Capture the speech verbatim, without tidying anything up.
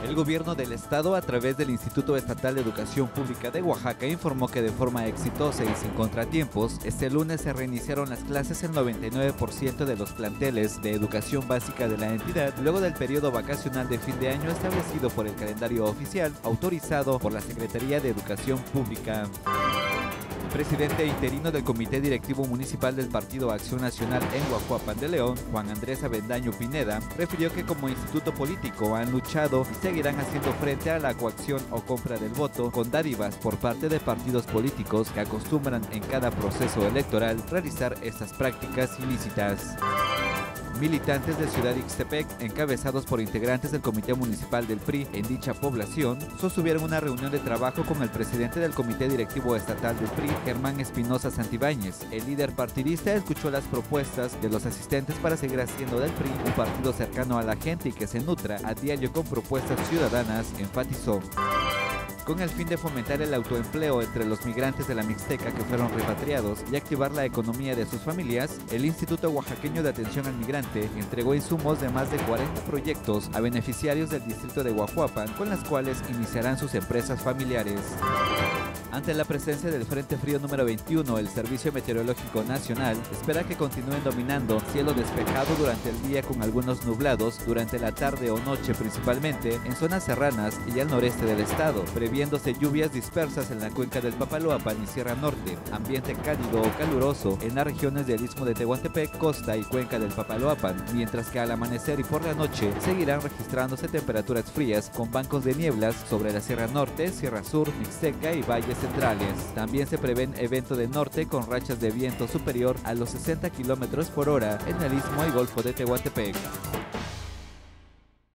El gobierno del estado, a través del Instituto Estatal de Educación Pública de Oaxaca, informó que de forma exitosa y sin contratiempos, este lunes se reiniciaron las clases en noventa y nueve por ciento de los planteles de educación básica de la entidad, luego del periodo vacacional de fin de año establecido por el calendario oficial, autorizado por la Secretaría de Educación Pública. El presidente interino del Comité Directivo Municipal del Partido Acción Nacional en Guajuapan de León, Juan Andrés Avendaño Pineda, refirió que como instituto político han luchado y seguirán haciendo frente a la coacción o compra del voto con dádivas por parte de partidos políticos que acostumbran en cada proceso electoral realizar estas prácticas ilícitas. Militantes de Ciudad Ixtepec, encabezados por integrantes del Comité Municipal del P R I en dicha población, sostuvieron una reunión de trabajo con el presidente del Comité Directivo Estatal del P R I, Germán Espinosa Santibáñez. El líder partidista escuchó las propuestas de los asistentes para seguir haciendo del P R I un partido cercano a la gente y que se nutra a diario con propuestas ciudadanas, enfatizó. Con el fin de fomentar el autoempleo entre los migrantes de la Mixteca que fueron repatriados y activar la economía de sus familias, el Instituto Oaxaqueño de Atención al Migrante entregó insumos de más de cuarenta proyectos a beneficiarios del distrito de Guajuapan, con las cuales iniciarán sus empresas familiares. Ante la presencia del Frente Frío número veintiuno, el Servicio Meteorológico Nacional espera que continúen dominando cielo despejado durante el día con algunos nublados durante la tarde o noche, principalmente en zonas serranas y al noreste del estado, previéndose lluvias dispersas en la cuenca del Papaloapan y Sierra Norte, ambiente cálido o caluroso en las regiones del Istmo de Tehuantepec, costa y cuenca del Papaloapan, mientras que al amanecer y por la noche seguirán registrándose temperaturas frías con bancos de nieblas sobre la Sierra Norte, Sierra Sur, Mixteca y valles centrales. También se prevén evento de norte con rachas de viento superior a los sesenta kilómetros por hora en el Istmo y Golfo de Tehuantepec.